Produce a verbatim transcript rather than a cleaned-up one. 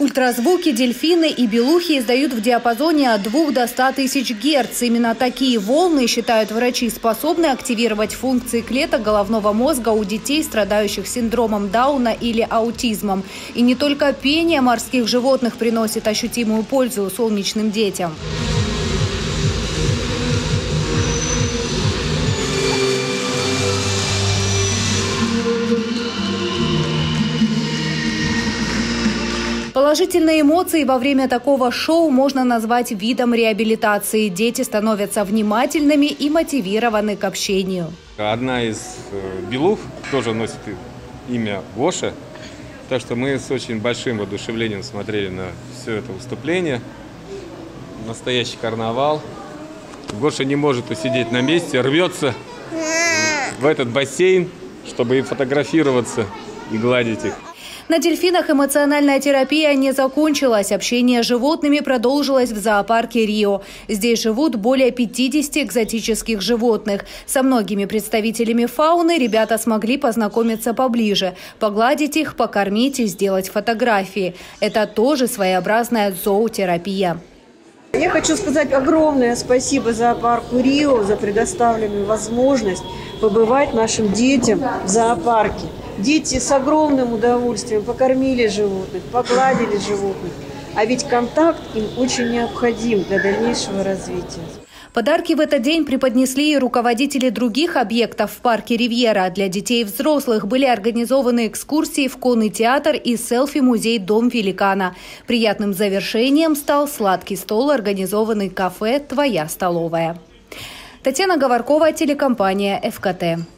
Ультразвуки дельфины и белухи издают в диапазоне от двух до ста тысяч герц. Именно такие волны, считают врачи, способны активировать функции клеток головного мозга у детей, страдающих синдромом Дауна или аутизмом. И не только пение морских животных приносит ощутимую пользу солнечным детям. Положительные эмоции во время такого шоу можно назвать видом реабилитации. Дети становятся внимательными и мотивированы к общению. Одна из белух тоже носит имя Гоша. Так что мы с очень большим воодушевлением смотрели на все это выступление. Настоящий карнавал. Гоша не может усидеть на месте, рвется в этот бассейн, чтобы и фотографироваться, и гладить их. На дельфинах эмоциональная терапия не закончилась. Общение с животными продолжилось в зоопарке Рио. Здесь живут более пятидесяти экзотических животных. Со многими представителями фауны ребята смогли познакомиться поближе, погладить их, покормить и сделать фотографии. Это тоже своеобразная зоотерапия. Я хочу сказать огромное спасибо зоопарку Рио за предоставленную возможность побывать нашим детям в зоопарке. Дети с огромным удовольствием покормили животных, погладили животных. А ведь контакт им очень необходим для дальнейшего развития. Подарки в этот день преподнесли и руководители других объектов в парке «Ривьера». Для детей и взрослых были организованы экскурсии в конный театр и селфи-музей «Дом великана». Приятным завершением стал сладкий стол, организованный кафе «Твоя столовая». Татьяна Говоркова, телекомпания эф ка тэ.